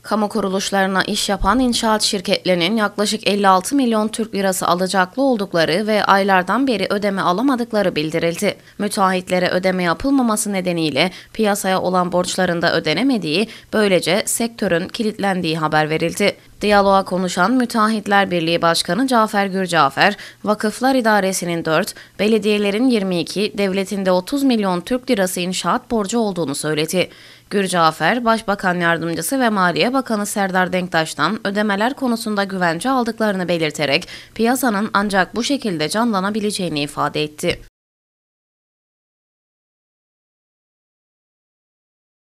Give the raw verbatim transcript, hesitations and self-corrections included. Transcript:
Kamu kuruluşlarına iş yapan inşaat şirketlerinin yaklaşık elli altı milyon Türk lirası alacaklı oldukları ve aylardan beri ödeme alamadıkları bildirildi. Müteahhitlere ödeme yapılmaması nedeniyle piyasaya olan borçların da ödenemediği, böylece sektörün kilitlendiği haber verildi. Diyaloğa konuşan Müteahhitler Birliği Başkanı Cafer Gürcafer, Vakıflar İdaresi'nin dört, belediyelerin yirmi iki, devletin de otuz milyon Türk lirası inşaat borcu olduğunu söyledi. Gürcafer, Başbakan Yardımcısı ve Maliye Bakanı Serdar Denktaş'tan ödemeler konusunda güvence aldıklarını belirterek piyasanın ancak bu şekilde canlanabileceğini ifade etti.